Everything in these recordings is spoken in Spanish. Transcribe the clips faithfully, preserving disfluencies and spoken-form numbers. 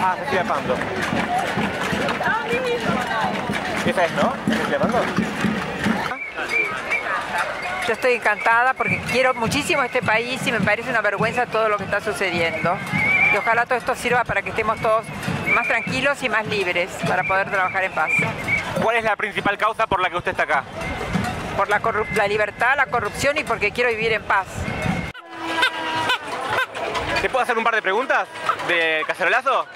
Ah, Cecilia Pando. Esa es, ¿no? Cecilia Pando. Yo estoy encantada porque quiero muchísimo este país y me parece una vergüenza todo lo que está sucediendo. Y ojalá todo esto sirva para que estemos todos más tranquilos y más libres para poder trabajar en paz. ¿Cuál es la principal causa por la que usted está acá? Por la, la libertad, la corrupción y porque quiero vivir en paz. ¿Te puedo hacer un par de preguntas de cacerolazo?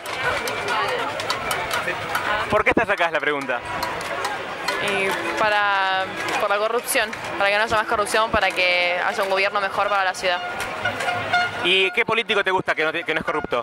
¿Por qué estás acá es la pregunta? Y para, por la corrupción, para que no haya más corrupción, para que haya un gobierno mejor para la ciudad. ¿Y qué político te gusta que no, que no es corrupto?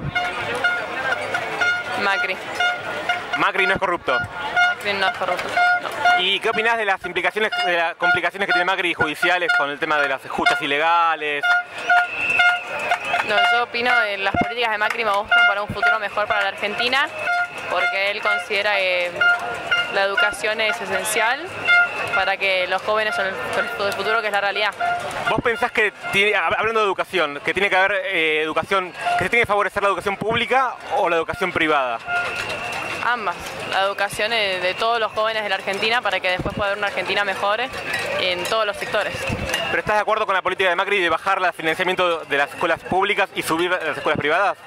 Macri. Macri no es corrupto. Macri no es corrupto, no. ¿Y qué opinás de las implicaciones, de las complicaciones que tiene Macri judiciales con el tema de las justas ilegales? No, yo opino que las políticas de Macri me gustan para un futuro mejor para la Argentina, porque él considera que la educación es esencial para que los jóvenes son el futuro, que es la realidad. ¿Vos pensás que, tiene, hablando de educación, que tiene que haber eh, educación, que se tiene que favorecer la educación pública o la educación privada? Ambas. La educación de, de todos los jóvenes de la Argentina para que después pueda haber una Argentina mejor en todos los sectores. ¿Pero estás de acuerdo con la política de Macri de bajar el financiamiento de las escuelas públicas y subir las escuelas privadas?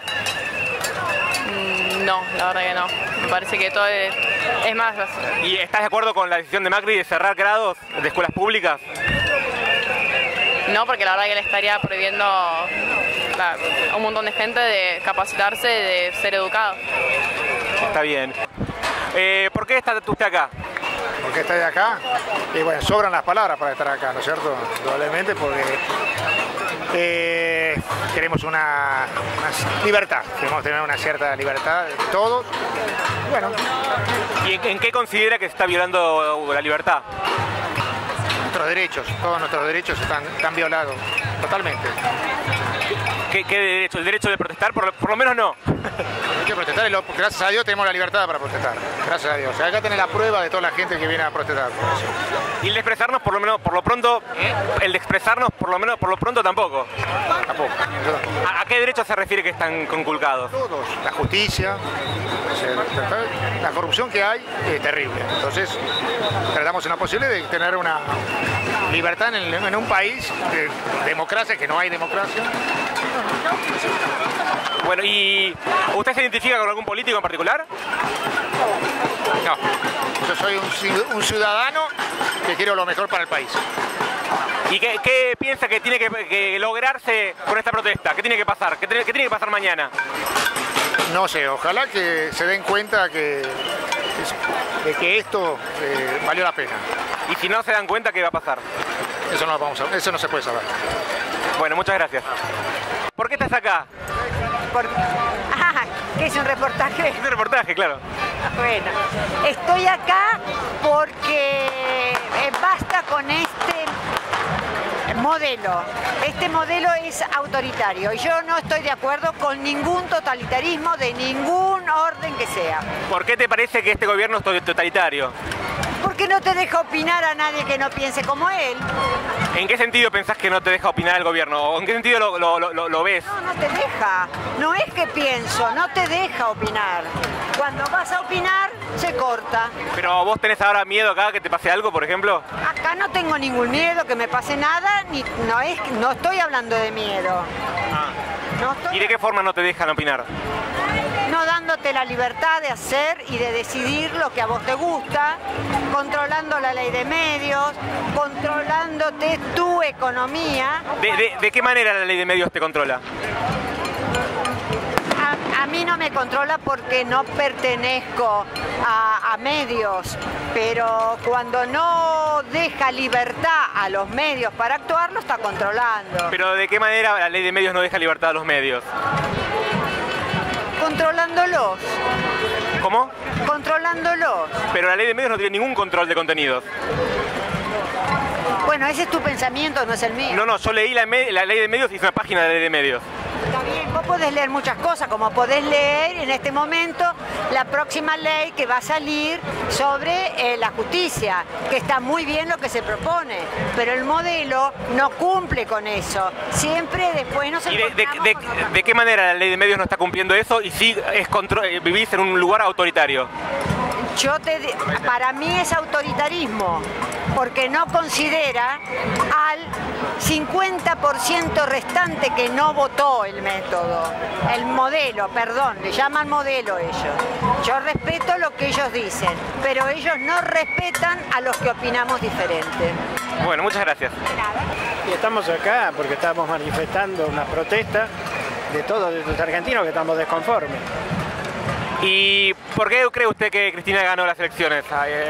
Mm, no, la verdad que no. Me parece que todo es, es más... ¿Y estás de acuerdo con la decisión de Macri de cerrar grados de escuelas públicas? No, porque la verdad que le estaría prohibiendo la, a un montón de gente de capacitarse, de ser educado. Está bien. Eh, ¿Por qué está usted acá? ¿Por qué estoy acá? Y bueno, sobran las palabras para estar acá, ¿no es cierto? Probablemente porque eh, queremos una, una libertad, queremos tener una cierta libertad de todos. Bueno. ¿Y en, en qué considera que se está violando la libertad? Nuestros derechos, todos nuestros derechos están, están violados, totalmente. ¿Qué, qué derecho? ¿El derecho de protestar? Por, por lo menos no. Hay que protestar y lo, gracias a Dios tenemos la libertad para protestar. Gracias a Dios. O sea, acá tenés la prueba de toda la gente que viene a protestar. Y el de expresarnos por lo menos, por lo pronto, ¿eh? El de expresarnos por lo menos, por lo pronto tampoco. Tampoco. ¿A, a qué derecho se refiere que están conculcados? Todos. La justicia, la corrupción que hay es terrible. Entonces, tratamos en lo posible de tener una libertad en, el, en un país de democracia, que no hay democracia. Bueno, ¿y usted se identifica con algún político en particular? No, yo soy un, un ciudadano que quiero lo mejor para el país. ¿Y qué, qué piensa que tiene que, que lograrse con esta protesta? ¿Qué tiene que pasar? ¿Qué tiene, qué tiene que pasar mañana? No sé, ojalá que se den cuenta que, de que esto eh, valió la pena. ¿Y si no se dan cuenta, qué va a pasar? Eso no, lo vamos a, eso no se puede saber. Bueno, muchas gracias. ¿Por qué estás acá? Por... Ah, ¿qué es un reportaje? Es un reportaje, claro. Bueno, estoy acá porque eh, basta con este modelo. Este modelo es autoritario y yo no estoy de acuerdo con ningún totalitarismo de ningún orden que sea. ¿Por qué te parece que este gobierno es totalitario? Porque no te deja opinar a nadie que no piense como él. ¿En qué sentido pensás que no te deja opinar el gobierno? ¿O en qué sentido lo, lo, lo, lo ves? No, no te deja. No es que pienso, no te deja opinar. Cuando vas a opinar, se corta. ¿Pero vos tenés ahora miedo acá que te pase algo, por ejemplo? Acá no tengo ningún miedo que me pase nada, ni, no, es, no estoy hablando de miedo. Ah. No estoy... ¿Y de qué forma no te dejan opinar? No dándote la libertad de hacer y de decidir lo que a vos te gusta, controlando la ley de medios, controlándote tu economía. ¿De, de, de qué manera la ley de medios te controla? A, a mí no me controla porque no pertenezco a, a medios, pero cuando no deja libertad a los medios para actuar, lo está controlando. ¿Pero de qué manera la ley de medios no deja libertad a los medios? Controlándolos. ¿Cómo? Controlándolos. Pero la ley de medios no tiene ningún control de contenidos. Bueno, ese es tu pensamiento, no es el mío. No, no, yo leí la, la ley de medios y hice una página de la ley de medios. Está bien, vos podés leer muchas cosas, como podés leer en este momento la próxima ley que va a salir sobre eh, la justicia, que está muy bien lo que se propone, pero el modelo no cumple con eso. Siempre después nos ¿Y de, de, encontramos de, con otra de qué manera la ley de medios no está cumpliendo eso y sí es contro vivís en un lugar autoritario? Yo te, para mí es autoritarismo, porque no considera al cincuenta por ciento restante que no votó el método, el modelo, perdón, le llaman modelo ellos. Yo respeto lo que ellos dicen, pero ellos no respetan a los que opinamos diferente. Bueno, muchas gracias. Y estamos acá porque estamos manifestando una protesta de todos los argentinos que estamos desconformes. ¿Y por qué cree usted que Cristina ganó las elecciones?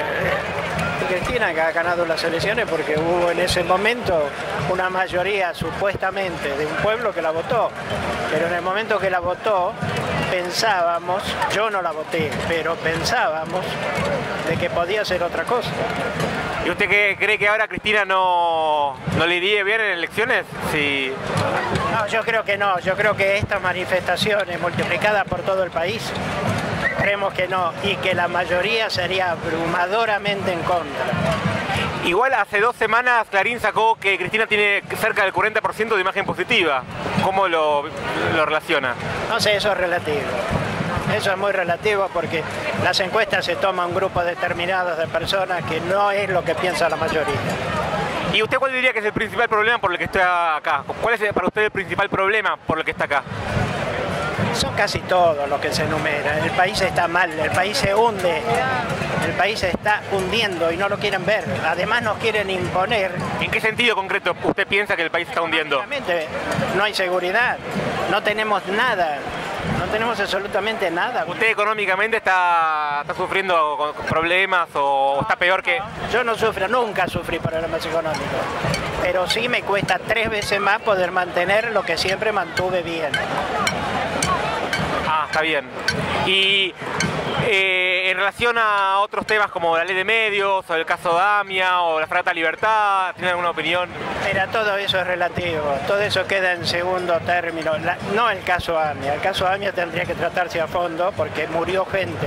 Cristina que ha ganado las elecciones porque hubo en ese momento una mayoría supuestamente de un pueblo que la votó, pero en el momento que la votó pensábamos, yo no la voté, pero pensábamos de que podía ser otra cosa. ¿Y usted qué, cree que ahora Cristina no, no le iría bien en elecciones? Sí. No, yo creo que no, yo creo que estas manifestaciones multiplicadas por todo el país, creemos que no, y que la mayoría sería abrumadoramente en contra. Igual hace dos semanas Clarín sacó que Cristina tiene cerca del cuarenta por ciento de imagen positiva. ¿Cómo lo, lo relaciona? No sé, eso es relativo. Eso es muy relativo porque las encuestas se toman un grupo determinado de personas que no es lo que piensa la mayoría. ¿Y usted cuál diría que es el principal problema por el que está acá? ¿Cuál es para usted el principal problema por el que está acá? Son casi todos los que se enumeran. El país está mal, el país se hunde, el país se está hundiendo y no lo quieren ver. Además nos quieren imponer. ¿En qué sentido concreto usted piensa que el país se está hundiendo? Obviamente no hay seguridad, no tenemos nada. No tenemos absolutamente nada. ¿Usted económicamente está, está sufriendo problemas o está peor que...? Yo no sufro, nunca sufrí problemas económicos, pero sí me cuesta tres veces más poder mantener lo que siempre mantuve bien. Ah, está bien. Y eh, en relación a otros temas como la ley de medios o el caso Damia o la Fragata Libertad, ¿tiene alguna opinión? Mira, todo eso es relativo, todo eso queda en segundo término. La, no el caso Damia, el caso Damia tendría que tratarse a fondo porque murió gente.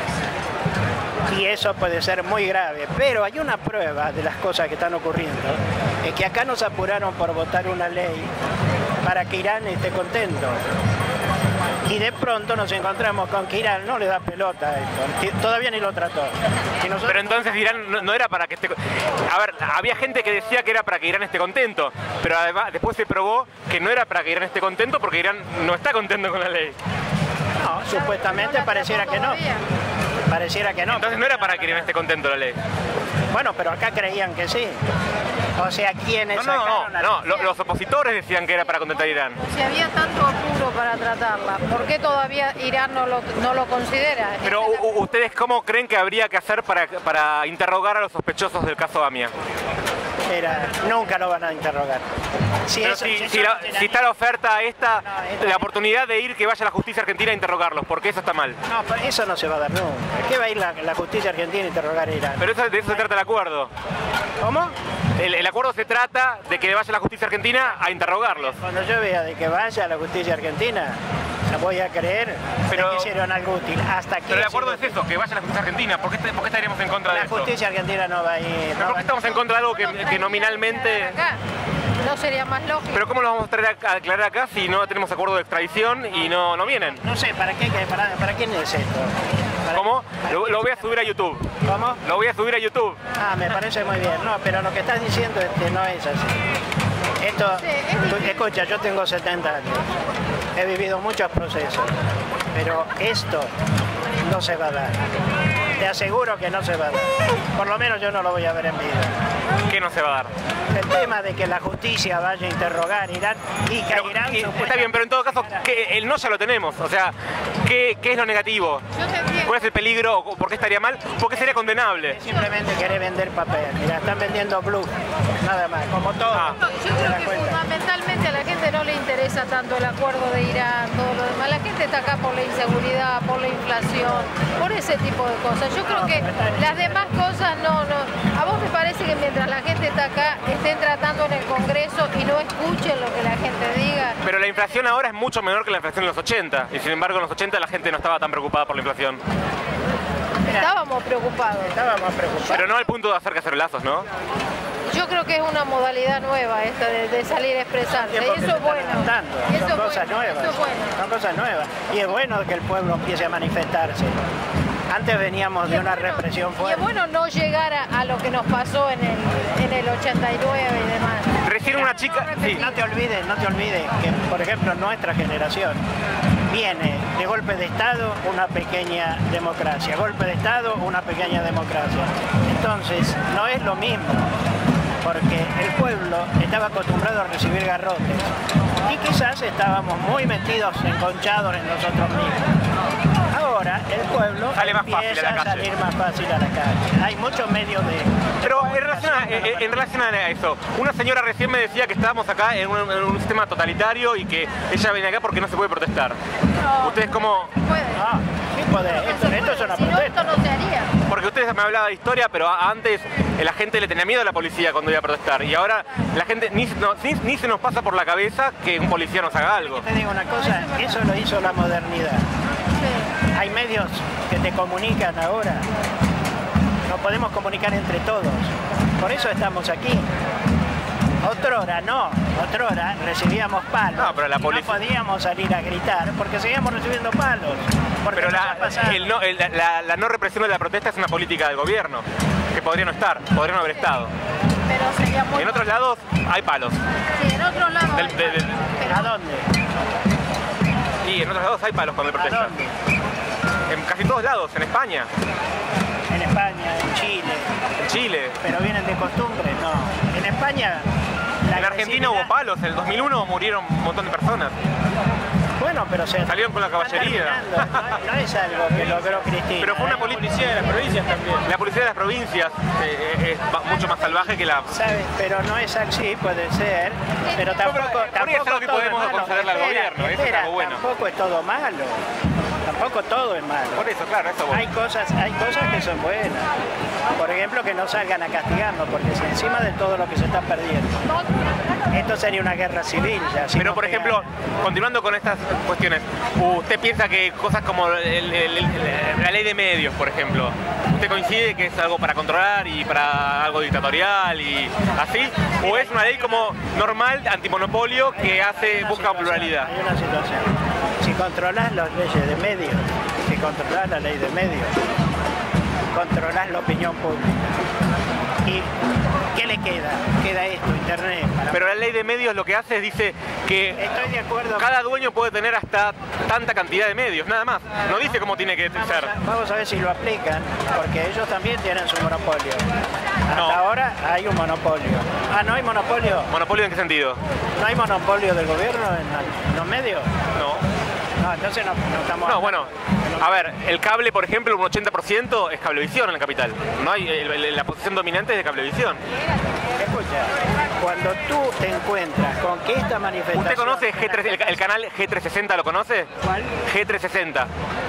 Y eso puede ser muy grave, pero hay una prueba de las cosas que están ocurriendo, es que acá nos apuraron por votar una ley para que Irán esté contento. Y de pronto nos encontramos con que Irán no le da pelota a esto, todavía ni lo trató. Nosotros... Pero entonces Irán no, no era para que esté... A ver, había gente que decía que era para que Irán esté contento, pero además después se probó que no era para que Irán esté contento porque Irán no está contento con la ley. No, supuestamente pareciera que no. Pareciera que no. Entonces no era para que Irán esté contento la ley. Bueno, pero acá creían que sí. O sea, ¿quiénes No, no, no, no. Los, los opositores decían que era para contentar a Irán. Si había tanto apuro para tratarla, ¿por qué todavía Irán no lo, no lo considera? Pero ¿ustedes cómo creen que habría que hacer para, para interrogar a los sospechosos del caso Damia? Era, nunca lo van a interrogar. Si, Pero eso, si, si, si, eso la, no tiene... si está la oferta esta, No, esto- la oportunidad de ir que vaya la justicia argentina a interrogarlos, ¿por qué eso está mal? No, pero eso no se va a dar nunca. ¿Qué va a ir la, la justicia argentina a interrogar a Irán? Pero eso, de eso se trata el acuerdo. ¿Cómo? El, el acuerdo se trata de que vaya la justicia argentina a interrogarlos. Cuando yo vea de que vaya a la justicia argentina, la voy a creer Pero- que hicieron algo útil. Hasta aquí Pero el ha acuerdo sido es eso, que vaya la justicia argentina. ¿Por qué, te- por qué estaríamos en contra de La eso? justicia argentina no va a ir. ¿Pero no por va qué a- estamos en contra de algo que, que nominalmente... Acá. ¿No sería más lógico? ¿Pero cómo lo vamos a traer a, a declarar acá si no tenemos acuerdo de extradición y no, no vienen? No sé, ¿para qué? ¿Para, para quién es esto? ¿Para- ¿Cómo? para Lo, quién lo voy a es subir a YouTube. esto? ¿Cómo? Lo voy a subir a YouTube. Ah, me parece muy bien. No, pero lo que estás diciendo este, no es así. Esto, Sí, es tú- difícil. escucha, yo tengo setenta años. He vivido muchos procesos, pero esto no se va a dar. Te aseguro que no se va a dar. Por lo menos yo no lo voy a ver en vida. ¿Qué no se va a dar? El tema de que la justicia vaya a interrogar a Irán y que Pero, Irán... y- está bien, pero en todo caso, que el no ya lo tenemos. O sea, ¿qué, qué es lo negativo? Yo te entiendo. ¿Cuál es el peligro? o ¿Por qué estaría mal? ¿Por qué sería condenable? Simplemente quiere vender papel. Mira, están vendiendo blue. Nada más, como todo. Ah. Yo creo que fundamentalmente a la gente no le interesa interesa tanto el acuerdo de Irán, todo lo demás. La gente está acá por la inseguridad, por la inflación, por ese tipo de cosas. Yo creo que las demás cosas no, no. ¿A vos te parece que mientras la gente está acá estén tratando en el Congreso y no escuchen lo que la gente diga? Pero la inflación ahora es mucho menor que la inflación en los ochenta, y sin embargo en los ochenta la gente no estaba tan preocupada por la inflación. Estábamos preocupados. Estábamos preocupados. Pero no al punto de hacer cacerolazos, ¿no? Yo creo que es una modalidad nueva esta de, de salir a expresarse. Y eso es bueno. Y eso Son es cosas bueno. nuevas. Eso es bueno. Son cosas nuevas. Y es bueno que el pueblo empiece a manifestarse. Antes veníamos Y de es una bueno- represión Y fuerte. es bueno no llegar a, a lo que nos pasó en el, en el ochenta y nueve y demás. Recién una chica... Sí. No te olvides, no te olvides que, por ejemplo, nuestra generación viene de golpe de Estado una pequeña democracia, golpe de Estado una pequeña democracia. Entonces, no es lo mismo, porque el pueblo estaba acostumbrado a recibir garrotes y quizás estábamos muy metidos, enconchados en nosotros mismos. Ahora el pueblo Sale más fácil empieza a la a calle. salir más fácil a la calle. Hay muchos medios de... Pero en relación, a, eh, en relación a eso, una señora recién me decía que estábamos acá en un, en un sistema totalitario y que ella viene acá porque no se puede protestar. ¿Ustedes cómo...? Puede. Ah, sí puede. Esto, esto es una Si no, protesta. esto no se haría. Porque ustedes me hablaban de historia, pero a- antes eh, la gente le tenía miedo a la policía cuando iba a protestar. Y ahora la gente ni, no- ni, ni se nos pasa por la cabeza que un policía nos haga algo. Te digo una cosa, eso lo hizo la modernidad. Hay medios que te comunican ahora. Nos podemos comunicar entre todos. Por eso estamos aquí. Otrora no, otrora recibíamos palos. No, pero la y policía- no podíamos salir a gritar porque seguíamos recibiendo palos. Porque Pero nos la, ha pasado. el no, el- la- la no represión de la protesta es una política del gobierno, que podría no estar, podría no haber estado. Pero sería muy... En otros lados hay palos. Sí, en otros lados. Del- hay de- de- palos, pero- ¿A dónde? Y en otros lados hay palos cuando hay ¿A protesta. dónde? En casi todos lados, en España, En España, en Chile. en Chile. Pero vienen de costumbre, no. En España... la En Argentina agresividad- hubo palos, en el dos mil uno murieron un montón de personas. Bueno, pero se Salieron con la están caballería. terminando. No, no es algo que logró Cristina. Pero fue una ¿eh? policía de las provincias también. La policía de las provincias eh, eh, es ba- mucho más salvaje que la... ¿Sabes? Pero no es así, puede ser. Pero tampoco, pero, eh, por ahí es tampoco algo que todo podemos es malo. concederle al Espera, gobierno, eso es espera, algo bueno. Tampoco es todo malo. Tampoco todo es malo. Por eso, claro, eso Hay cosas, hay cosas que son buenas. Por ejemplo, que no salgan a castigarnos, porque si encima de todo lo que se está perdiendo. Esto sería una guerra civil. Ya, si Pero no por pega- ejemplo, continuando con estas cuestiones, ¿usted piensa que cosas como el- el- el- la ley de medios, por ejemplo, usted coincide que es algo para controlar y para algo dictatorial y así? ¿O es una ley como normal, antimonopolio, que hace, busca pluralidad? Hay una situación. Si controlas las leyes de medios, si controlas la ley de medios, controlas la opinión pública. ¿Y qué le queda? Queda esto, internet. Para... Pero la ley de medios lo que hace es dice que Estoy de acuerdo. cada dueño puede tener hasta tanta cantidad de medios, nada más. No dice cómo tiene que Vamos ser. a, vamos a ver si lo aplican, porque ellos también tienen su monopolio. Hasta No. ahora hay un monopolio. Ah, ¿no hay monopolio? ¿Monopolio en qué sentido? ¿No hay monopolio del gobierno en, la- en los medios? No. No, entonces no, no estamos... No, hablando bueno, de lo- a ver, el cable, por ejemplo, un ochenta por ciento es cablevisión en la capital. No hay, el- el- la posición dominante es de cablevisión. Escucha, cuando tú te encuentras con que esta manifestación... ¿Usted conoce G tres, el, el canal G trescientos sesenta? ¿Lo conoce? ¿Cuál? G trescientos sesenta.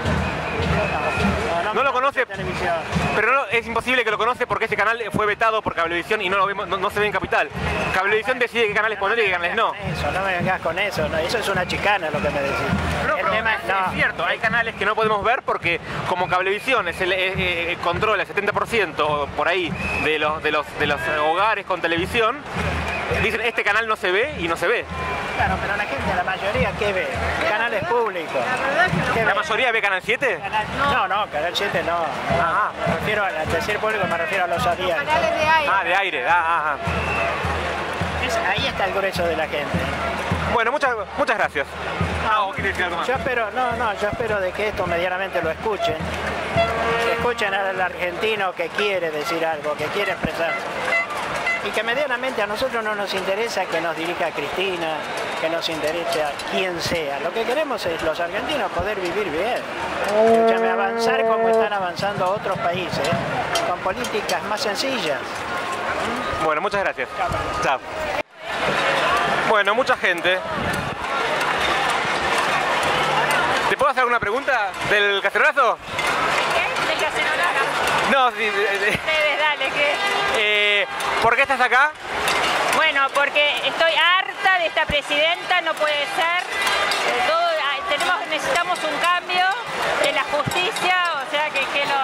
No, No lo me conoce. gusta televisión. Pero no, es imposible que lo conoce porque ese canal fue vetado por Cablevisión y no lo vemos, no, no se ve en Capital. Cablevisión decide qué canales poner y qué canales no. Eso, no me vengas con eso, no, eso es una chicana lo que me decís. No, el pero tema es, no. es cierto, hay canales que no podemos ver porque como Cablevisión es el, es, eh, controla el setenta por ciento por ahí de los, de, los, de los hogares con televisión, dicen este canal no se ve y no se ve. Claro, pero la gente, la mayoría, ¿qué ve? Canales públicos. ¿Qué ¿La ve? mayoría ve Canal siete? Canal- No, no, Canal siete no. no. Ah. Me refiero al decir público, me refiero a los diarios. Canales de aire. Ah, de aire, ah, ah, Es- ahí está el grueso de la gente. ah. Bueno, muchas, muchas gracias. Ah, ¿o quiere decir algo más? Yo espero, no, no, yo espero de que esto medianamente lo escuchen. Que escuchen al argentino que quiere decir algo, que quiere expresarse. Y que medianamente a nosotros no nos interesa que nos dirija Cristina, que nos interese a quien sea. Lo que queremos es los argentinos poder vivir bien. Escúchame, avanzar como están avanzando otros países, con políticas más sencillas. Bueno, muchas gracias. Chao. Bueno, mucha gente puedo hacer alguna pregunta del cacerolazo? ¿Qué? ¿Del cacerolazo? No, sí. De, de, Ustedes, dale, ¿qué? eh, ¿Por qué estás acá? Bueno, porque estoy harta de esta presidenta, no puede ser. Eh, todo, tenemos, necesitamos un cambio en la justicia, o sea que, que lo...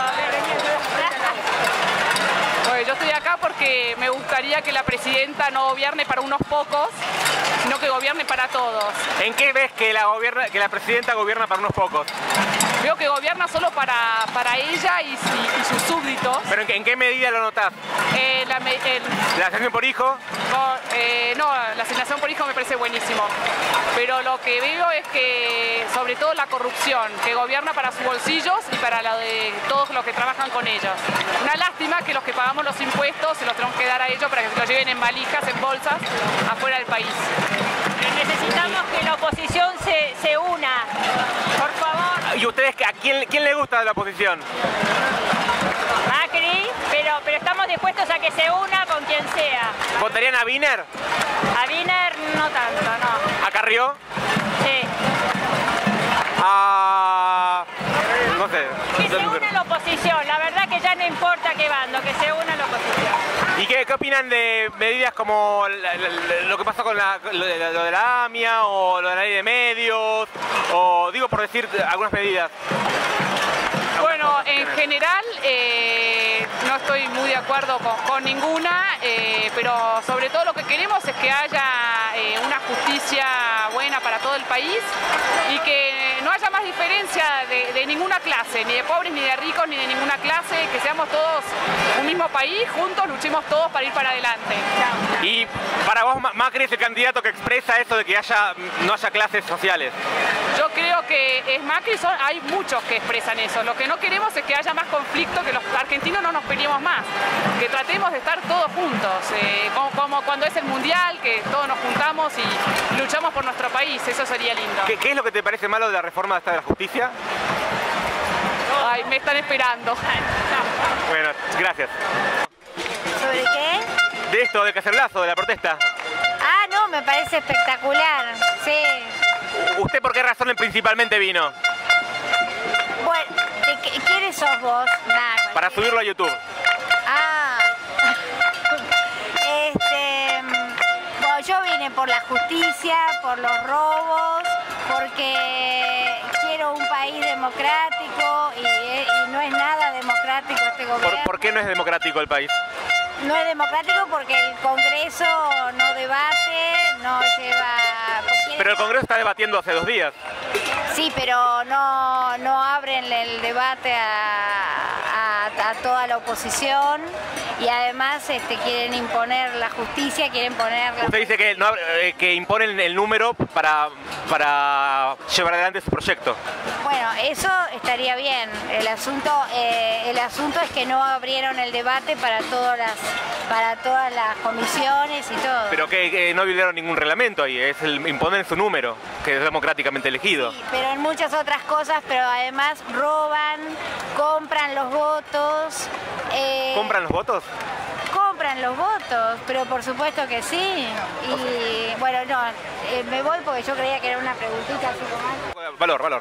Bueno, yo estoy acá porque me gustaría que la presidenta no gobierne para unos pocos, sino que gobierne para todos. ¿En qué ves que la, gobierna, que la presidenta gobierna para unos pocos? Veo que gobierna solo para, para ella y, y, y sus súbditos. ¿Pero en qué, en qué medida lo notás? Eh, la, el, ¿La asignación por hijo? No, eh, no, la asignación por hijo me parece buenísimo. Pero lo que veo es que, sobre todo la corrupción, que gobierna para sus bolsillos y para la de todos los que trabajan con ellos. Una lástima que los que pagamos los impuestos se los tenemos que dar a ellos para que se los lleven en valijas, en bolsas, afuera del país. Necesitamos que la oposición se, se una, por favor. ¿Y ustedes a quién, quién le gusta de la oposición? Macri, pero, pero estamos dispuestos a que se una con quien sea. ¿Votarían a Wiener? A Wiener no tanto, no. ¿A Carrió? Sí. A... no sé. Que se una la oposición, la verdad que ya no importa qué bando, que se una la oposición. ¿Y qué, qué opinan de medidas como la, la, la, lo que pasó con la, lo, de, lo de la AMIA o lo de la ley de medios? O digo por decir algunas medidas. Bueno, en general eh, no estoy muy de acuerdo con, con ninguna, eh, pero sobre todo lo que queremos es que haya eh, una justicia buena para todo el país y que no haya más diferencia de, de ninguna clase, ni de pobres, ni de ricos, ni de ninguna clase, que seamos todos un mismo país, juntos luchemos todos para ir para adelante. Y para vos, Macri es el candidato que expresa eso de que haya, no haya clases sociales. Yo creo que es Macri, son, hay muchos que expresan eso. Lo que no queremos es que haya más conflicto, que los argentinos no nos peleemos más, que tratemos de estar todos juntos, eh, como, como cuando es el mundial, que todos nos juntamos y luchamos por nuestro país, eso sería lindo. ¿Qué, qué es lo que te parece malo de la reforma esta de la justicia? Ay, me están esperando. Bueno, gracias. ¿Sobre qué? De esto, del cacerolazo, de la protesta. Ah, no, me parece espectacular, sí. ¿Usted por qué razón principalmente vino? Bueno, ¿de qué, ¿quiénes sos vos? Nah, para subirlo a YouTube. Ah. este, bueno, yo vine por la justicia, por los robos, porque quiero un país democrático y, y no es nada democrático este gobierno. ¿Por, ¿Por qué no es democrático el país? No es democrático porque el Congreso no debate, no lleva... Pero el Congreso está debatiendo hace dos días. Sí, pero no, no abren el debate a, a, a toda la oposición y además este, quieren imponer la justicia, quieren poner... La... Usted dice que, no, eh, que imponen el número para, para llevar adelante su proyecto. Bueno, eso estaría bien. El asunto, eh, el asunto es que no abrieron el debate para todas las, para todas las comisiones y todo. Pero que, que no violaron ningún reglamento ahí, es el imponer su número, que es democráticamente elegido. Sí, pero en muchas otras cosas, pero además roban, compran los votos. Eh, ¿Compran los votos? Compran los votos, pero por supuesto que sí. Y bueno, no, eh, me voy porque yo creía que era una preguntita así como... Valor, valor.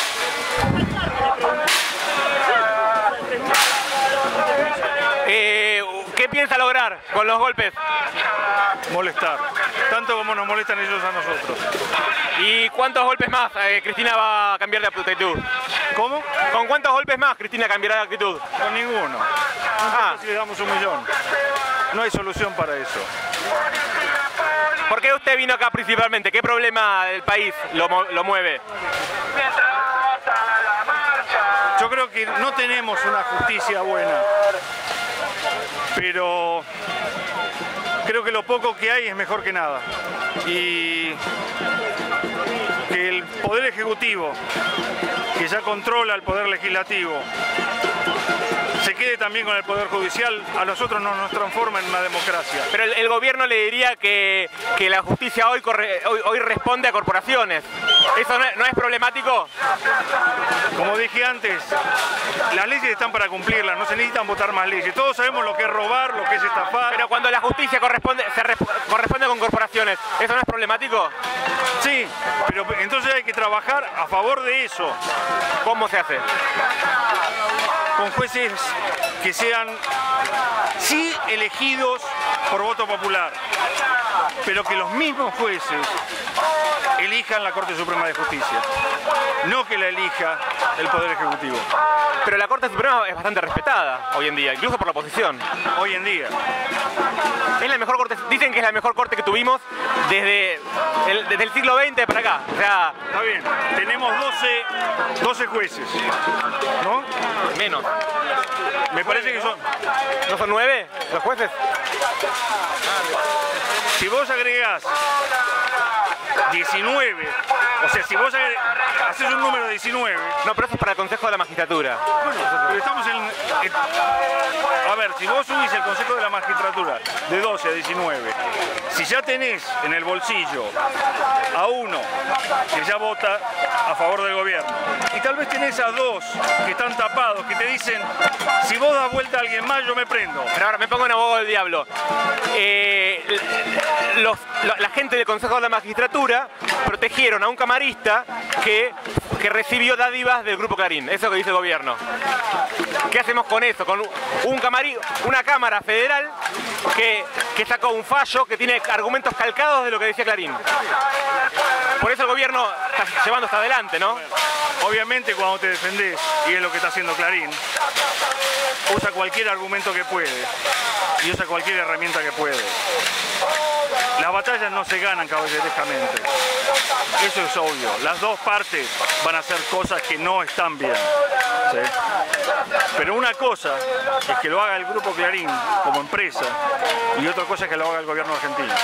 Eh, ¿Qué piensa lograr con los golpes? Molestar, tanto como nos molestan ellos a nosotros. ¿Y cuántos golpes más eh, Cristina va a cambiar de actitud? ¿Cómo? ¿Con cuántos golpes más Cristina cambiará de actitud? Con ninguno. Ah. Si le damos un millón. No hay solución para eso. ¿Por qué usted vino acá principalmente? ¿Qué problema del país lo, lo mueve? Yo creo que no tenemos una justicia buena, pero creo que lo poco que hay es mejor que nada. Y que el Poder Ejecutivo, que ya controla el Poder Legislativo, se quede también con el Poder Judicial, a nosotros no nos transforma en una democracia. Pero el, el gobierno le diría que, que la justicia hoy, corre, hoy, hoy responde a corporaciones. ¿Eso no es, no es problemático? Como dije antes, las leyes están para cumplirlas, no se necesitan votar más leyes. Todos sabemos lo que es robar, lo que es estafar. Pero cuando la justicia corresponde, se re, corresponde con corporaciones, ¿eso no es problemático? Sí, pero entonces hay que trabajar a favor de eso. ¿Cómo se hace? Con jueces que sean, sí, elegidos por voto popular, pero que los mismos jueces elijan la Corte Suprema de Justicia, no que la elija el Poder Ejecutivo. Pero la Corte Suprema es bastante respetada hoy en día, incluso por la oposición. Hoy en día. Es la mejor corte, dicen que es la mejor corte que tuvimos desde el, desde el siglo veinte para acá. O sea, está bien, tenemos doce, doce jueces, ¿no? Menos. Me parece que son... ¿No son nueve los jueces? Si vos agregás diecinueve, o sea, si vos haces un número de diecinueve... No, pero eso es para el Consejo de la Magistratura. Bueno, pero estamos en, en... A ver, si vos subís el Consejo de la Magistratura de doce a diecinueve, si ya tenés en el bolsillo a uno que ya vota a favor del gobierno, y tal vez tenés a dos que están tapados, que te dicen, si vos das vuelta a alguien más, yo me prendo. Pero ahora me pongo en abogado del diablo. Eh, los, la, la gente del Consejo de la Magistratura protegieron a un camarista que, que recibió dádivas del Grupo Clarín. Eso que dice el gobierno. ¿Qué hacemos con eso? Con un camari, una Cámara Federal que, que sacó un fallo que tiene argumentos calcados de lo que decía Clarín. Por eso el gobierno está llevando hasta adelante, ¿no? Obviamente cuando te defendés, y es lo que está haciendo Clarín, usa cualquier argumento que puede y usa cualquier herramienta que puede. Las batallas no se ganan caballerescamente, eso es obvio. Las dos partes van a hacer cosas que no están bien, ¿sí? Pero una cosa es que lo haga el Grupo Clarín como empresa y otra cosa es que lo haga el gobierno argentino.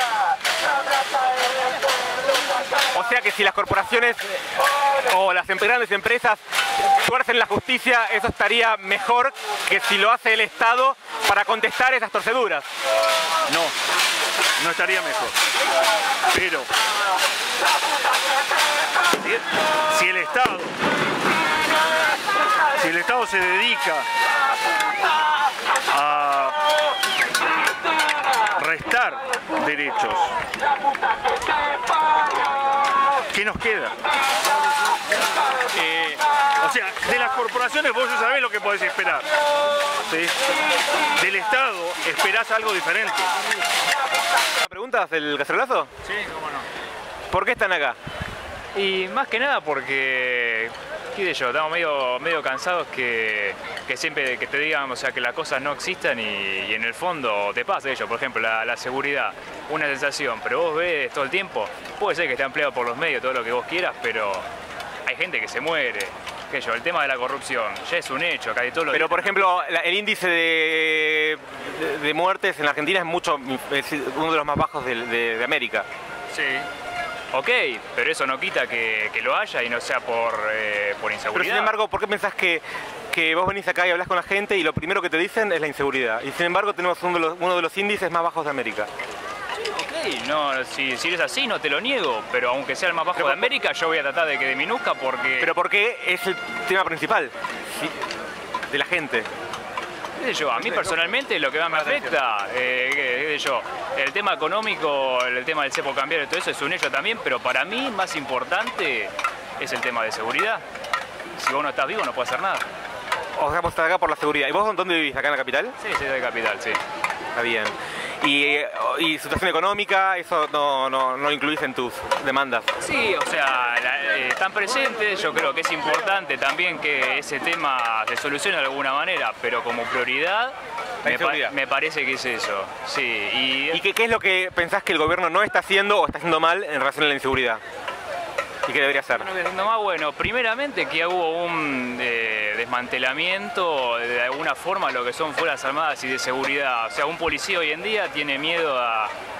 O sea que si las corporaciones o las grandes empresas tuercen la justicia, eso estaría mejor que si lo hace el Estado para contestar esas torceduras. No, no estaría mejor. Pero si, si el Estado, si el Estado se dedica a restar derechos, ¿qué nos queda? Eh, o sea, de las corporaciones vos ya sabés lo que podés esperar, ¿sí? Del Estado esperás algo diferente. ¿Preguntas del cacerolazo? Sí, cómo no. ¿Por qué están acá? Y más que nada porque, qué sé yo, estamos medio, medio cansados que, que siempre que te digan, o sea, que las cosas no existan y, y en el fondo te pasa ello. Por ejemplo, la, la seguridad, una sensación, pero vos ves todo el tiempo, puede ser que esté empleado por los medios, todo lo que vos quieras, pero hay gente que se muere. Qué sé yo, el tema de la corrupción ya es un hecho, casi todo lo Pero por ejemplo, la, el índice de, de, de muertes en la Argentina es mucho, es uno de los más bajos de, de, de América. Sí. Ok, pero eso no quita que, que lo haya y no sea por, eh, por inseguridad. Pero sin embargo, ¿por qué pensás que, que vos venís acá y hablas con la gente y lo primero que te dicen es la inseguridad? Y sin embargo tenemos uno de los, uno de los índices más bajos de América. Ok, no, si, si es así no te lo niego, pero aunque sea el más bajo pero, de América, yo voy a tratar de que disminuzca porque... Pero porque es el tema principal, ¿sí? De la gente. ¿Qué sé yo? A mí personalmente lo que más me afecta, eh, qué sé yo, el tema económico, el tema del cepo cambiario, todo eso es un hecho también, pero para mí más importante es el tema de seguridad. Si vos no estás vivo no puedes hacer nada. O sea, vos estás acá por la seguridad. ¿Y vos dónde vivís? ¿Acá en la capital? Sí, sí, de capital, sí. Está bien. ¿Y, y situación económica, eso no, no, no lo incluís en tus demandas? Sí, o sea, la, eh, están presentes, yo creo que es importante también que ese tema se solucione de alguna manera, pero como prioridad me, pa me parece que es eso. Sí, y ¿Y qué, qué es lo que pensás que el gobierno no está haciendo o está haciendo mal en relación a la inseguridad? ¿Y qué debería hacer? No, más bueno, primeramente que hubo un eh, desmantelamiento de alguna forma lo que son Fuerzas Armadas y de seguridad. O sea, un policía hoy en día tiene miedo a,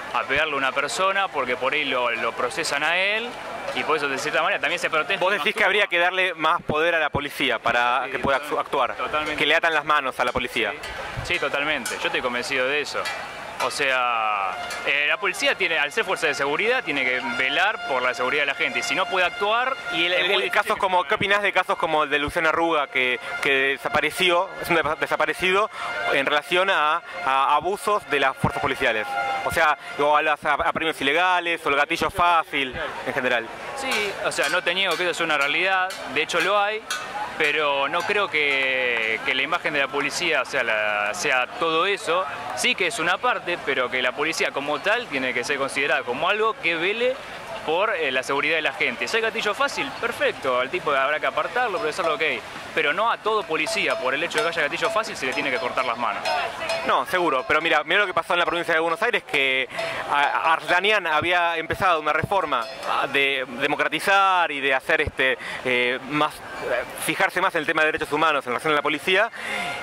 a pegarle a una persona porque por ahí lo, lo procesan a él y por eso de cierta manera también se protege. Vos decís que habría que darle más poder a la policía para sí, que pueda total, actuar, totalmente. Que le atan las manos a la policía. Sí, sí, totalmente, yo estoy convencido de eso. O sea, eh, la policía tiene, al ser fuerza de seguridad, tiene que velar por la seguridad de la gente. Y si no puede actuar... Y el, el, el casos como, ¿qué opinás de casos como el de Luciana Arruga, que, que desapareció, es un desaparecido en relación a, a abusos de las fuerzas policiales? O sea, o a, las, a, a premios ilegales, o el gatillo fácil, en general. Sí, o sea, no te niego que eso es una realidad, de hecho lo hay. Pero no creo que, que la imagen de la policía sea, la, sea todo eso. Sí que es una parte, pero que la policía como tal tiene que ser considerada como algo que vele por eh, la seguridad de la gente. Si hay gatillo fácil, perfecto, al tipo habrá que apartarlo, procesarlo, ok. Pero no a todo policía, por el hecho de que haya gatillo fácil, se le tiene que cortar las manos. No, seguro, pero mira, mira lo que pasó en la provincia de Buenos Aires, que Arslanian había empezado una reforma de democratizar y de hacer este eh, más, fijarse más en el tema de derechos humanos en relación a la policía,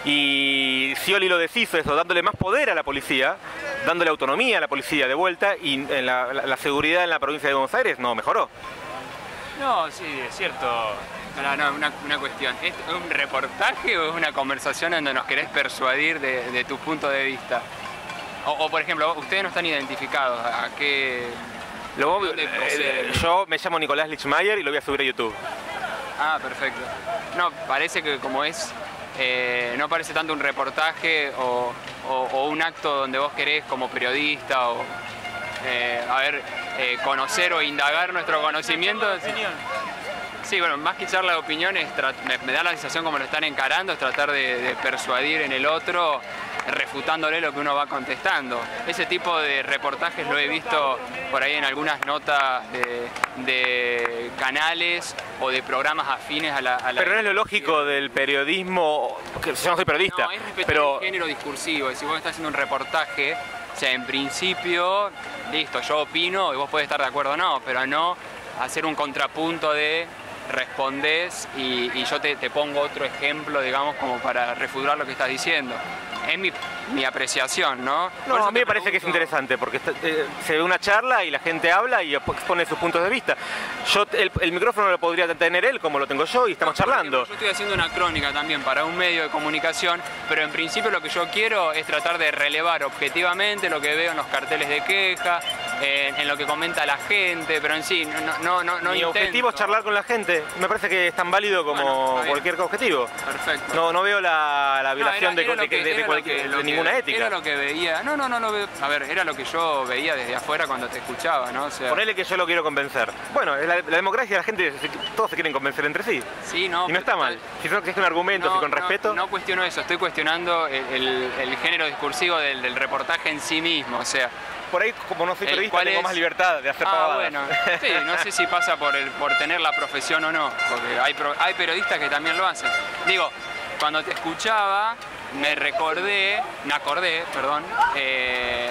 y Scioli lo deshizo eso, dándole más poder a la policía, dándole autonomía a la policía de vuelta, y en la, la, la seguridad en la provincia de Buenos Aires no mejoró. No, sí, es cierto. No, no, una, una cuestión. ¿Es un reportaje o es una conversación donde nos querés persuadir de, de tu punto de vista? O, o, por ejemplo, ustedes no están identificados. ¿A qué...? Luego, eh, yo me llamo Nicolás Lichmayer y lo voy a subir a YouTube. Ah, perfecto. No, parece que como es... Eh, no parece tanto un reportaje o, o, o un acto donde vos querés como periodista o... Eh, a ver, eh, conocer o indagar nuestro conocimiento. Sí, bueno, más que charla de opiniones, me, me da la sensación como lo están encarando, es tratar de, de persuadir en el otro, refutándole lo que uno va contestando. Ese tipo de reportajes lo he visto por ahí en algunas notas de, de canales o de programas afines a la... A la pero no es lo lógico del periodismo, que yo no soy periodista, no, es respetar pero... el género discursivo, si vos estás haciendo un reportaje, o sea, en principio, listo, yo opino y vos podés estar de acuerdo o no, pero no hacer un contrapunto de respondés y, y yo te, te pongo otro ejemplo, digamos, como para refutar lo que estás diciendo. Es mi, mi apreciación, ¿no? No, a mí me parece que es interesante porque está, eh, se ve una charla y la gente habla y expone sus puntos de vista. Yo el, el micrófono lo podría tener él como lo tengo yo y estamos charlando. Yo estoy haciendo una crónica también para un medio de comunicación, pero en principio lo que yo quiero es tratar de relevar objetivamente lo que veo en los carteles de queja, eh, en lo que comenta la gente, pero en sí, no, no, no, no Mi intento. objetivo es charlar con la gente. Me parece que es tan válido como bueno, cualquier objetivo. Perfecto. No, no veo la, la violación no, era, era de, que, de, de, cualquier, que, de ninguna que, ética. Era lo que veía. No, no, no, no veo. A ver, era lo que yo veía desde afuera cuando te escuchaba, ¿no? O sea, ponele que yo lo quiero convencer. Bueno, la, la democracia, la gente, todos se quieren convencer entre sí. Sí, no. Y no está mal. Si no es con argumentos no, y con no, respeto. No cuestiono eso, estoy cuestionando el, el, el género discursivo del, del reportaje en sí mismo, o sea. Por ahí, como no soy periodista, tengo es... más libertad de hacer ah, pavadas. Bueno, sí, no sé si pasa por, el, por tener la profesión o no, porque hay, pro, hay periodistas que también lo hacen. Digo, cuando te escuchaba, me recordé, me acordé, perdón, eh,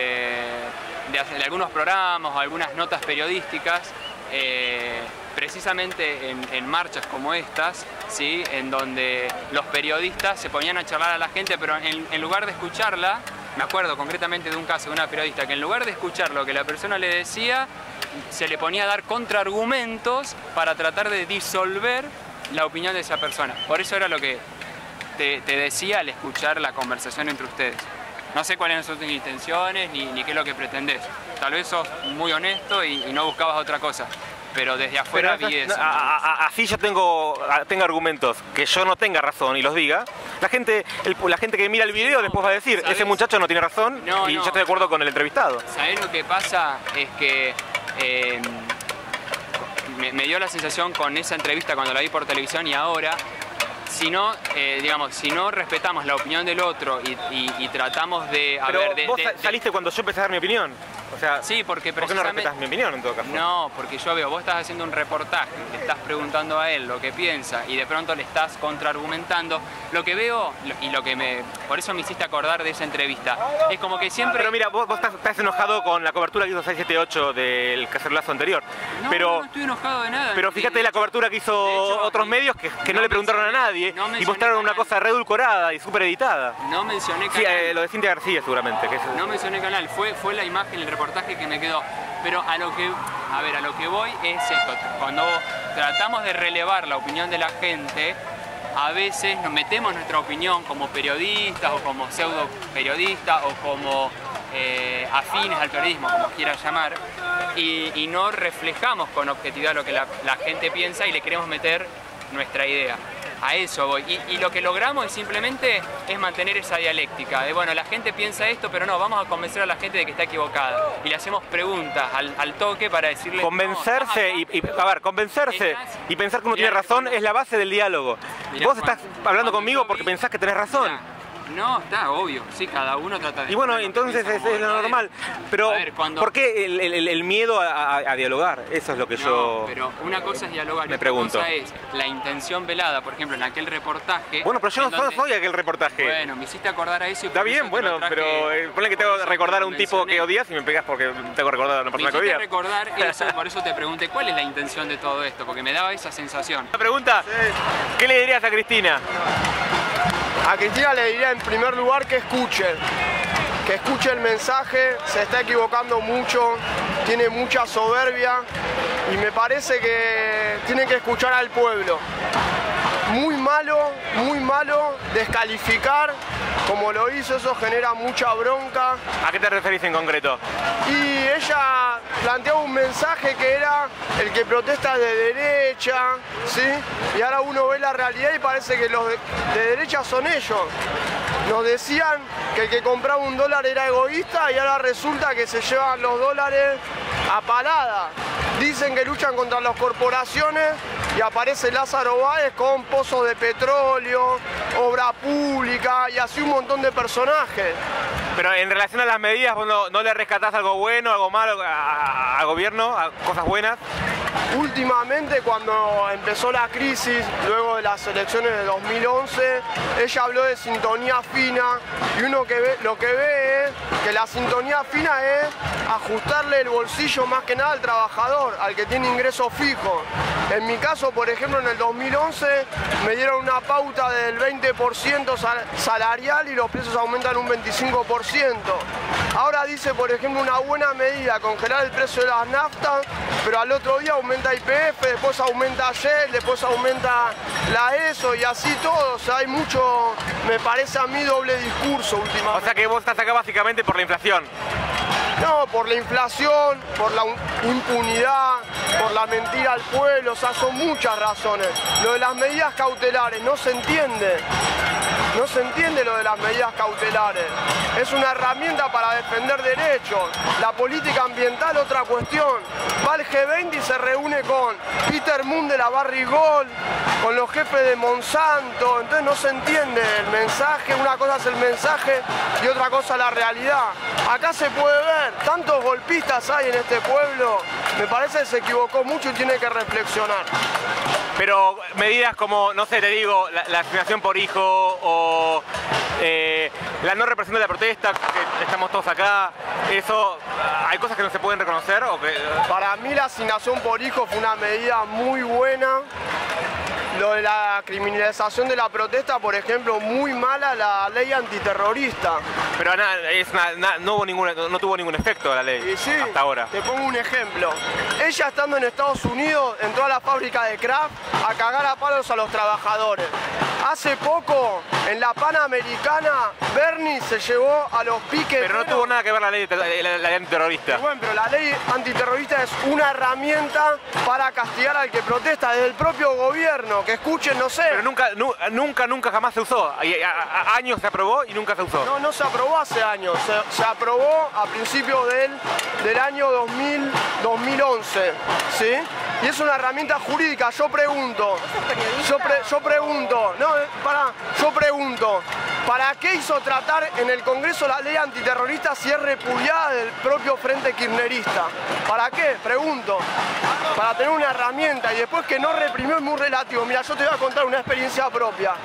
de, de, de algunos programas o algunas notas periodísticas, eh, precisamente en, en marchas como estas, ¿sí? En donde los periodistas se ponían a charlar a la gente, pero en, en lugar de escucharla, me acuerdo concretamente de un caso de una periodista que en lugar de escuchar lo que la persona le decía, se le ponía a dar contraargumentos para tratar de disolver la opinión de esa persona. Por eso era lo que te, te decía al escuchar la conversación entre ustedes. No sé cuáles son tus intenciones ni, ni qué es lo que pretendés. Tal vez sos muy honesto y, y no buscabas otra cosa. Pero desde afuera pero vi eso. A, a, así yo tengo, tengo argumentos que yo no tenga razón y los diga. La gente, el, la gente que mira el video después va a decir, ¿sabes? Ese muchacho no tiene razón no, y no. yo estoy de acuerdo con el entrevistado. ¿Sabés lo que pasa? Es que eh, me, me dio la sensación con esa entrevista cuando la vi por televisión y ahora, si no, eh, digamos, si no respetamos la opinión del otro y, y, y tratamos de... A pero ver, de, vos de, saliste de... cuando yo empecé a dar mi opinión. O sea, sí, porque ¿por qué no respetas mi opinión en todo caso? No, porque yo veo, vos estás haciendo un reportaje, le estás preguntando a él lo que piensa y de pronto le estás contraargumentando. Lo que veo y lo que me, Por eso me hiciste acordar de esa entrevista. Es como que siempre... Pero mira, vos, vos estás, estás enojado con la cobertura que hizo seis siete ocho del cacerolazo anterior. No, pero, no, no estoy enojado de nada. Pero fíjate de la hecho, cobertura que hizo hecho, otros medios que, que no, no le preguntaron mencioné, a nadie no y mostraron una canal. cosa reedulcorada y súper editada. No mencioné canal. Sí, eh, lo de Cintia García seguramente. Que es... No mencioné canal, fue, fue la imagen, el reportaje que me quedó. Pero a lo que, a ver, a lo que voy es esto. Cuando tratamos de relevar la opinión de la gente, a veces nos metemos nuestra opinión como periodistas o como pseudo periodistas o como eh, afines al periodismo, como quieras llamar, y, y no reflejamos con objetividad lo que la, la gente piensa y le queremos meter nuestra idea. A eso voy. Y, y lo que logramos es simplemente es mantener esa dialéctica de, bueno, la gente piensa esto, pero no, vamos a convencer a la gente de que está equivocada. Y le hacemos preguntas al, al toque para decirle... Convencerse, no, y, y, a ver, convencerse estás, y pensar que uno mirá, tiene razón cuando, es la base del diálogo. Mirá, Vos estás cuando, hablando cuando conmigo vi, porque pensás que tenés razón. Mirá, no, está obvio, sí, cada uno trata de... Y bueno, entonces es, es lo normal. Pero, ver, cuando... ¿por qué el, el, el miedo a, a, a dialogar? Eso es lo que no, yo... pero una cosa es dialogar, me y otra pregunto. cosa es la intención velada, por ejemplo, en aquel reportaje... Bueno, pero yo no donde... soy aquel reportaje. Bueno, me hiciste acordar a eso y Está por bien, eso te bueno, lo traje, pero eh, ponle que tengo que recordar a un tipo mencioné. que odias y me pegas porque tengo que recordar a una Me persona que hiciste odias. recordar eso, por eso te pregunté cuál es la intención de todo esto, porque me daba esa sensación. Una pregunta, ¿qué le dirías a Cristina? A Cristina le diría en primer lugar que escuche, que escuche el mensaje, se está equivocando mucho, tiene mucha soberbia y me parece que tiene que escuchar al pueblo. Muy malo, muy malo descalificar, como lo hizo, eso genera mucha bronca. ¿A qué te referís en concreto? Y ella planteaba un mensaje que era el que protesta de derecha, ¿sí? Y ahora uno ve la realidad y parece que los de, de derecha son ellos. Nos decían que el que compraba un dólar era egoísta y ahora resulta que se llevan los dólares a palada. Dicen que luchan contra las corporaciones y aparece Lázaro Báez con pozos de petróleo, obra pública y así un montón de personajes. Pero en relación a las medidas, ¿vos no, no le rescatás algo bueno, algo malo al gobierno, a cosas buenas? Últimamente, cuando empezó la crisis, luego de las elecciones de dos mil once, ella habló de sintonía fina y uno que ve, lo que ve es que la sintonía fina es ajustarle el bolsillo más que nada al trabajador, al que tiene ingresos fijos. En mi caso, por ejemplo, en el dos mil once me dieron una pauta del veinte por ciento salarial y los precios aumentan un veinticinco por ciento. Ahora dice, por ejemplo, una buena medida, congelar el precio de las naftas, pero al otro día aumenta I P F, después aumenta Shell, después aumenta la ESO y así todo. O sea, hay mucho, me parece a mí, doble discurso últimamente. O sea que vos estás acá básicamente por la inflación. No, por la inflación, por la impunidad, por la mentira al pueblo, o sea, son muchas razones. Lo de las medidas cautelares no se entiende. No se entiende lo de las medidas cautelares. Es una herramienta para defender derechos. La política ambiental, otra cuestión. Va al G veinte y se reúne con Peter Moon de la Barrigol, con los jefes de Monsanto. Entonces no se entiende el mensaje. Una cosa es el mensaje y otra cosa la realidad. Acá se puede ver, tantos golpistas hay en este pueblo. Me parece que se equivocó mucho y tiene que reflexionar. Pero medidas como, no sé, te digo, la, la asignación por hijo o eh, la no represión de la protesta, que estamos todos acá, eso, ¿hay cosas que no se pueden reconocer? O que... Para mí la asignación por hijo fue una medida muy buena. Lo de la criminalización de la protesta, por ejemplo, muy mala la ley antiterrorista. Pero na, es na, na, no, hubo ninguna, no, no tuvo ningún efecto la ley y sí, hasta ahora. Te pongo un ejemplo. Ella estando en Estados Unidos entró a la fábrica de crack a cagar a palos a los trabajadores. Hace poco, en la Panamericana, Bernie se llevó a los piques. Pero no tuvo nada que ver la ley, la, la ley antiterrorista. Bueno, pero la ley antiterrorista es una herramienta para castigar al que protesta desde el propio gobierno. Que escuchen, no sé. Pero nunca, nu, nunca, nunca jamás se usó. A, a, a años se aprobó y nunca se usó. No, no se aprobó hace años. Se, se aprobó a principios del, del año dos mil, dos mil once. ¿Sí? Y es una herramienta jurídica. Yo pregunto. Yo, pre, yo pregunto. No, para, yo pregunto. ¿Para qué hizo tratar en el Congreso la ley antiterrorista si es repudiada del propio Frente Kirchnerista? ¿Para qué? Pregunto. Para tener una herramienta y después que no reprimió es muy relativo. Mira, yo te voy a contar una experiencia propia.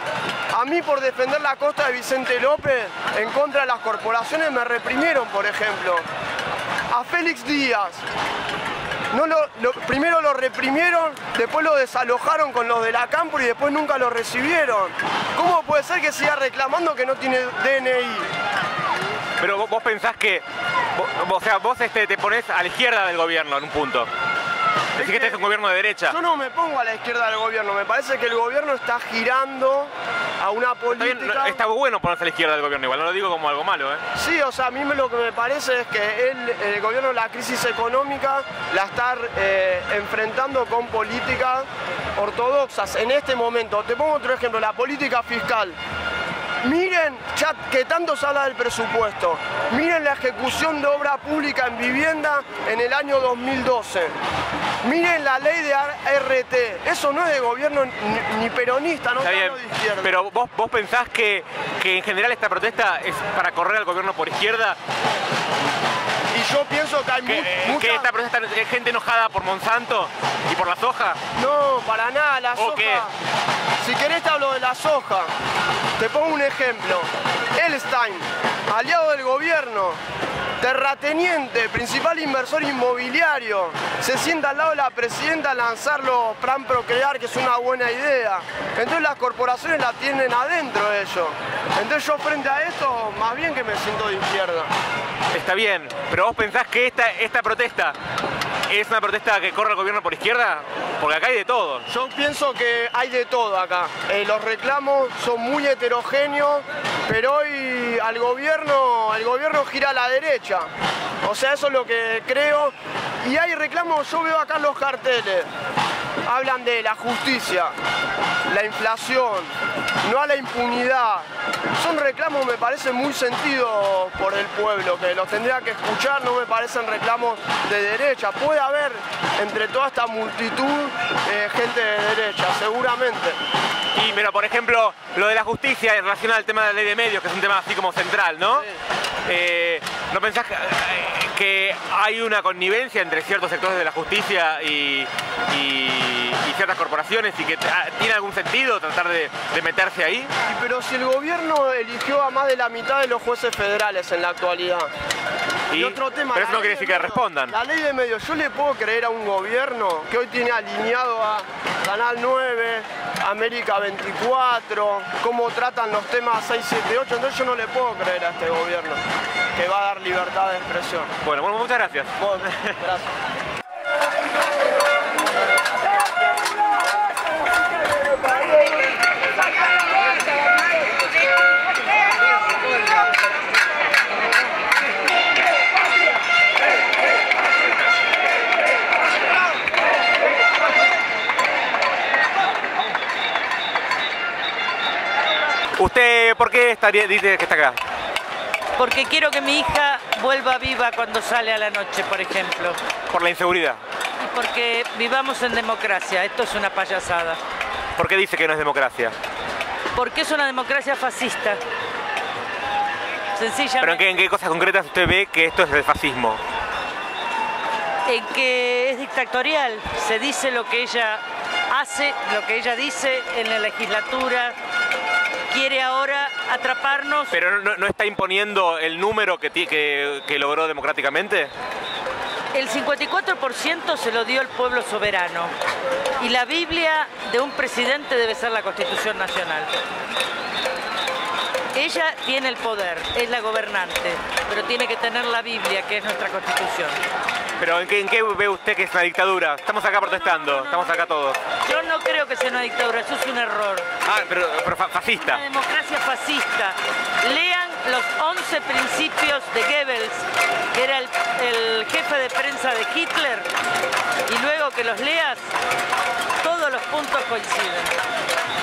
A mí por defender la costa de Vicente López en contra de las corporaciones me reprimieron, por ejemplo. A Félix Díaz. No lo, lo, primero lo reprimieron, después lo desalojaron con los de la Cámpora y después nunca lo recibieron. ¿Cómo puede ser que siga reclamando que no tiene D N I? Pero vos, vos pensás que, vos, o sea, vos este, te pones a la izquierda del gobierno en un punto. Decís que este es un gobierno de derecha. Yo no me pongo a la izquierda del gobierno, me parece que el gobierno está girando a una política... Está, bien, está bueno ponerse a la izquierda del gobierno, igual no lo digo como algo malo, ¿eh? Sí, o sea, a mí lo que me parece es que él, el gobierno, la crisis económica la está eh, enfrentando con políticas ortodoxas en este momento. Te pongo otro ejemplo, la política fiscal. Miren, ya que tanto se habla del presupuesto, miren la ejecución de obra pública en vivienda en el año dos mil doce. Miren la ley de R T, eso no es de gobierno ni, ni peronista, no es de izquierda. Pero vos, vos pensás que, que en general esta protesta es para correr al gobierno por izquierda. Y yo pienso que hay que, mu mucha... que esta protesta es gente enojada por Monsanto y por la soja. No, para nada, la soja. ¿Qué? Si querés te hablo de la soja. Te pongo un ejemplo. Elstein, aliado del gobierno, terrateniente, principal inversor inmobiliario, se sienta al lado de la presidenta a lanzarlo Plan Procrear, que es una buena idea. Entonces las corporaciones la tienen adentro ellos. Entonces yo frente a esto, más bien que me siento de izquierda. Está bien, pero vos pensás que esta, esta protesta es una protesta que corre al gobierno por izquierda, porque acá hay de todo. Yo pienso que hay de todo acá. Eh, los reclamos son muy heterogéneos, pero hoy al gobierno, el gobierno gira a la derecha. O sea, eso es lo que creo. Y hay reclamos, yo veo acá los carteles. Hablan de la justicia, la inflación, no a la impunidad. Son reclamos, me parecen muy sentidos por el pueblo, que los tendría que escuchar, no me parecen reclamos de derecha. Puede haber entre toda esta multitud eh, gente de derecha, seguramente. Y pero por ejemplo, lo de la justicia en relación al tema de la ley de medios, que es un tema así como central, ¿no? Sí. Eh, ¿No pensás que, que hay una connivencia entre ciertos sectores de la justicia y, y, y ciertas corporaciones y que tiene algún sentido tratar de, de meterse ahí? Sí, pero si el gobierno eligió a más de la mitad de los jueces federales en la actualidad. Y, y otro tema, pero eso no quiere decir que respondan. La ley de medios, yo le puedo creer a un gobierno que hoy tiene alineado a Canal nueve, América veinticuatro, cómo tratan los temas seis, siete, ocho, entonces yo no le puedo creer a este gobierno que va a dar libertad de expresión. Bueno, bueno, muchas gracias. Bueno, gracias. ¿Usted por qué estaría, dice que está acá? Porque quiero que mi hija vuelva viva cuando sale a la noche, por ejemplo. ¿Por la inseguridad? Y porque vivamos en democracia. Esto es una payasada. ¿Por qué dice que no es democracia? Porque es una democracia fascista. Sencillamente. ¿Pero en qué, en qué cosas concretas usted ve que esto es el fascismo? En que es dictatorial. Se dice lo que ella hace, lo que ella dice en la legislatura. Quiere ahora atraparnos. ¿Pero no, no está imponiendo el número que, que, que logró democráticamente? El cincuenta y cuatro por ciento se lo dio el pueblo soberano. Y la Biblia de un presidente debe ser la Constitución Nacional. Ella tiene el poder, es la gobernante, pero tiene que tener la Biblia, que es nuestra Constitución. ¿Pero en qué, en qué ve usted que es una dictadura? Estamos acá protestando, no, no, no, estamos acá todos. Yo no creo que sea una dictadura, eso es un error. Ah, pero, pero fascista. Una democracia fascista. Lean los once principios de Goebbels, que era el, el jefe de prensa de Hitler, y luego que los leas, todos los puntos coinciden.